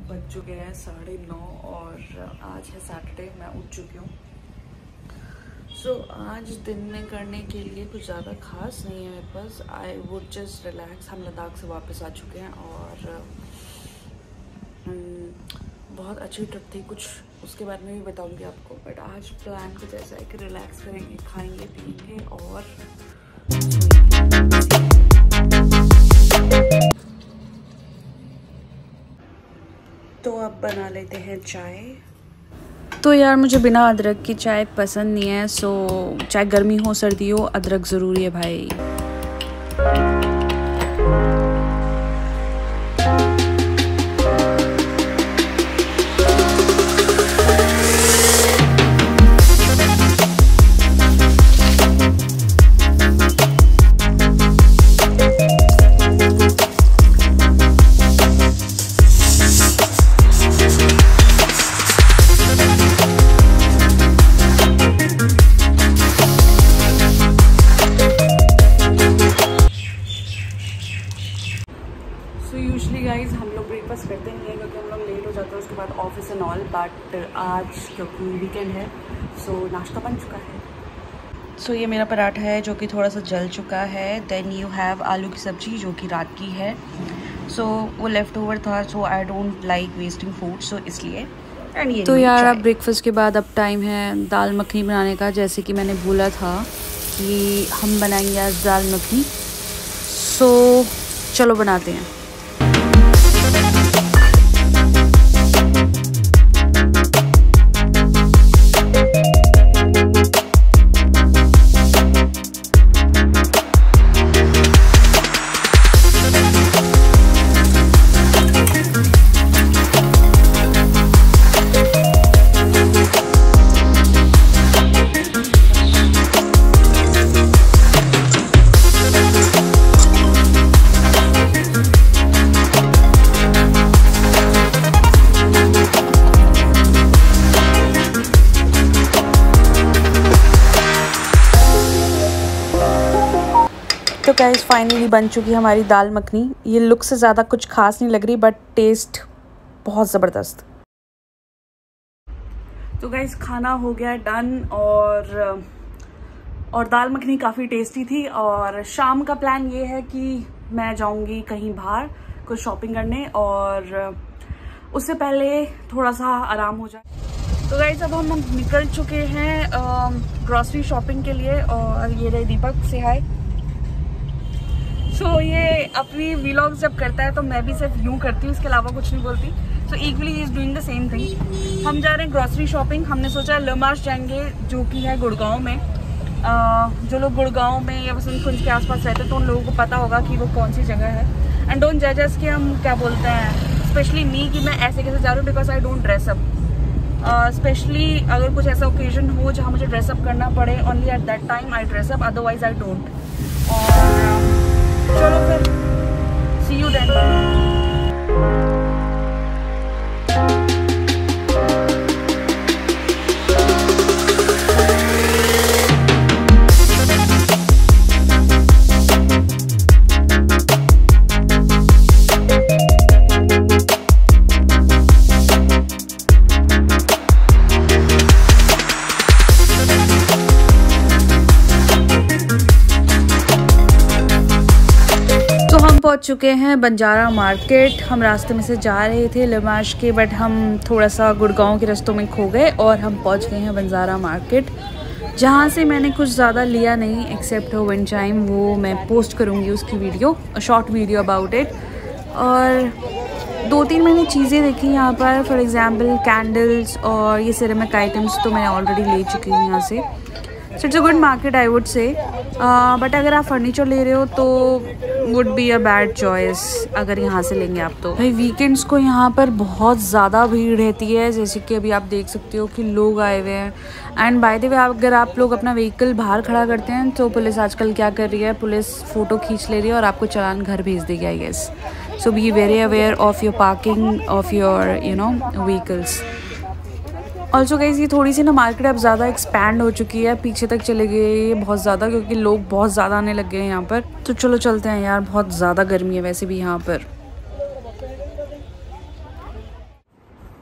बज चुके हैं 9:30 और आज है सैटरडे। मैं उठ चुकी हूँ। सो आज दिन में करने के लिए कुछ ज़्यादा खास नहीं है मेरे पास। I would just relax. हम लद्दाख से वापस आ चुके हैं और बहुत अच्छी ट्रिप थी। कुछ उसके बारे में भी बताऊंगी आपको, बट आज प्लान कुछ ऐसा है कि रिलैक्स करेंगे, खाएंगे पिएंगे और तो अब बना लेते हैं चाय। तो यार मुझे बिना अदरक की चाय पसंद नहीं है। सो चाहे गर्मी हो सर्दी हो, अदरक ज़रूरी है भाई। यूजुअली गाइज हम लोग ब्रेकफास्ट करते नहीं हैं क्योंकि हम लोग लेट हो जाते हैं उसके बाद ऑफिस एंड ऑल, बट आज क्योंकि वीकेंड है सो नाश्ता बन चुका है। सो ये मेरा पराठा है जो कि थोड़ा सा जल चुका है। देन यू हैव आलू की सब्जी जो कि रात की है। सो वो लेफ्ट ओवर था, so I don't like wasting food, so इसलिए। तो यार अब ब्रेकफास्ट के बाद अब टाइम है दाल मखनी बनाने का। जैसे कि मैंने बोला था कि हम बनाएंगे आज दाल मखनी, सो चलो बनाते हैं। तो गाइस फाइनली बन चुकी है हमारी दाल मखनी। ये लुक से ज़्यादा कुछ खास नहीं लग रही, बट टेस्ट बहुत ज़बरदस्त। तो गाइस खाना हो गया डन और दाल मखनी काफ़ी टेस्टी थी। और शाम का प्लान ये है कि मैं जाऊंगी कहीं बाहर कुछ शॉपिंग करने और उससे पहले थोड़ा सा आराम हो जाए। तो गाइस अब हम निकल चुके हैं ग्रॉसरी शॉपिंग के लिए। और ये रहे दीपक, से हाय। सो ये अपनी व्लॉग्स जब करता है तो मैं भी सिर्फ यूँ करती हूँ, इसके अलावा कुछ नहीं बोलती। So equally he is doing the same thing. हम जा रहे हैं ग्रॉसरी शॉपिंग। हमने सोचा ले मार्श जाएंगे जो कि है गुड़गांव में। जो लोग गुड़गांव में या वसंत कुंज के आसपास रहते हैं तो उन लोगों को पता होगा कि वो कौन सी जगह है। एंड डोंट जज अस कि हम क्या बोलते हैं, स्पेशली मी, कि मैं ऐसे कैसे जा रही हूँ, because I don't dress up. Specially अगर कुछ ऐसा ओकेजन हो जहाँ मुझे ड्रेसअप करना पड़े, only at that time I dress up, otherwise I don't. और चलो फिर सी यू देन। पहुंच चुके हैं बंजारा मार्केट। हम रास्ते में से जा रहे थे ले मार्श के, बट हम थोड़ा सा गुड़गांव के रास्तों में खो गए और हम पहुंच गए हैं बंजारा मार्केट, जहां से मैंने कुछ ज़्यादा लिया नहीं एक्सेप्ट विंड चाइम। वो मैं पोस्ट करूंगी उसकी video, short video about it. और 2-3 मैंने चीज़ें देखी यहाँ पर, फॉर एग्जाम्पल कैंडल्स और ये सिरेमिक आइटम्स तो मैं ऑलरेडी ले चुकी हूँ यहाँ से। So it's a good market I would say. But अगर आप फर्नीचर ले रहे हो तो would be a bad choice अगर यहाँ से लेंगे आप तो। भाई वीकेंड्स को यहाँ पर बहुत ज़्यादा भीड़ रहती है, जैसे कि अभी आप देख सकते हो कि लोग आए हुए हैं। एंड बाय द वे अगर आप लोग अपना व्हीकल बाहर खड़ा करते हैं तो पुलिस आजकल क्या कर रही है, पुलिस फ़ोटो खींच ले रही है और आपको चालान घर भेज देगी I guess. So be very aware of your parking of your vehicles. Also guys ये थोड़ी सी ना मार्केट अब ज़्यादा एक्सपैंड हो चुकी है, पीछे तक चले गए बहुत ज़्यादा, क्योंकि लोग बहुत ज़्यादा आने लग गए हैं यहाँ पर। तो चलो चलते हैं यार, बहुत ज़्यादा गर्मी है वैसे भी यहाँ पर।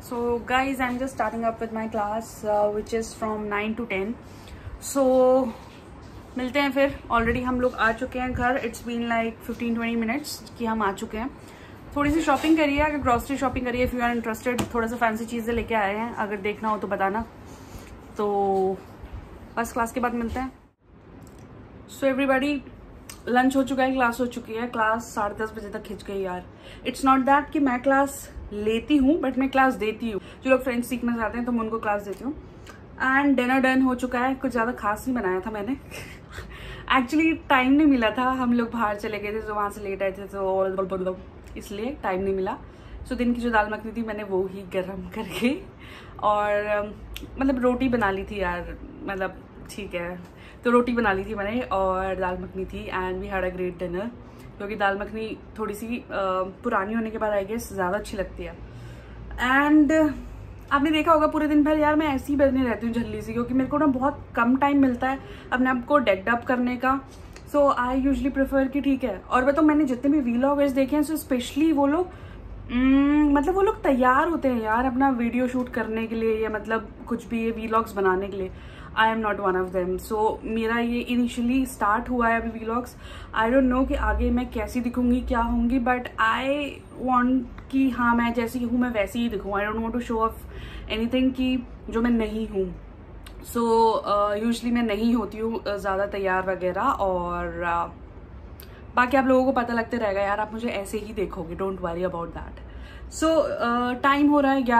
So guys, I'm just starting up with my class which is from 9 to 10. So मिलते हैं फिर. ऑलरेडी हम लोग आ चुके हैं घर. इट्स बीन लाइक 15-20 मिनट्स कि हम आ चुके हैं. थोड़ी सी शॉपिंग करिए, अगर ग्रॉसरी शॉपिंग करिए. इफ़ यू आर इंटरेस्टेड, थोड़ा सा फैंसी चीज़ें लेके आए हैं, अगर देखना हो तो बताना. तो बस क्लास के बाद मिलते हैं. सो एवरीबॉडी, लंच हो चुका है, क्लास हो चुकी है. क्लास 10:30 बजे तक खिंच गई यार. इट्स नॉट दैट कि मैं क्लास लेती हूँ, बट मैं क्लास देती हूँ. जो लोग फ्रेंच सीखना चाहते हैं तो मैं उनको क्लास देती हूँ. एंड डिनर डन हो चुका है. कुछ ज़्यादा खास नहीं बनाया था मैंने. एक्चुअली टाइम नहीं मिला था. हम लोग बाहर चले गए थे तो वहाँ से लेट आए थे, तो इसलिए टाइम नहीं मिला. सो दिन की जो दाल मखनी थी मैंने वो ही गर्म करके और मतलब रोटी बना ली थी यार. मतलब ठीक है, तो रोटी बना ली थी मैंने और दाल मखनी थी. And we had a great dinner. क्योंकि दाल मखनी थोड़ी सी पुरानी होने के बाद आई गेस ज़्यादा अच्छी लगती है. एंड आपने देखा होगा पूरे दिन भर यार मैं ऐसी ही बनी रहती हूँ झल्ली सी, क्योंकि मेरे को ना बहुत कम टाइम मिलता है अपने आप को डेक्ड अप करने का. सो आई यूजली प्रेफर कि ठीक है. और बताओ, मैंने जितने भी व्लॉगर्स देखे हैं, सो स्पेशली वो लोग मतलब वो लोग तैयार होते हैं यार अपना वीडियो शूट करने के लिए, या मतलब कुछ भी ये व्लॉग्स बनाने के लिए. I am not one of them. So मेरा ये इनिशियली स्टार्ट हुआ है अभी व्लॉग्स. आई डोंट नो कि आगे मैं कैसी दिखूंगी, क्या होंगी, बट आई वांट कि हाँ मैं जैसी हूँ मैं वैसी ही दिखूँ. I don't want to show off anything कि जो मैं नहीं हूँ. सो यूजली मैं नहीं होती हूँ ज़्यादा तैयार वगैरह. और बाकी आप लोगों को पता लगते रहेगा यार, आप मुझे ऐसे ही देखोगे. Don't worry about that. So time हो रहा है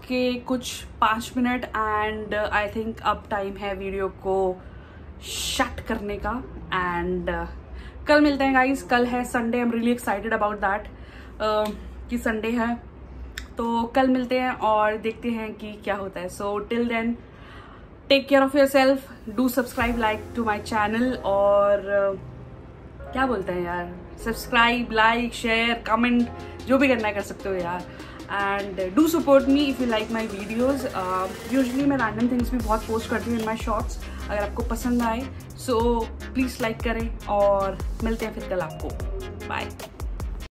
11:05 एंड आई थिंक अब टाइम है वीडियो को शट करने का. एंड कल मिलते हैं गाइस. कल है Sunday. I am really excited about that कि संडे है. तो कल मिलते हैं और देखते हैं कि क्या होता है. So till then, take care of yourself. Do subscribe, like to my channel. और क्या बोलते हैं यार, सब्सक्राइब, लाइक, शेयर, कमेंट, जो भी करना है कर सकते हो यार. And do support me if you like my videos. Usually मैं रैंडम थिंग्स भी बहुत पोस्ट करती हूँ इन माई शॉर्ट्स. अगर आपको पसंद आए सो प्लीज़ लाइक करें. और मिलते हैं फिर कल आपको. बाय.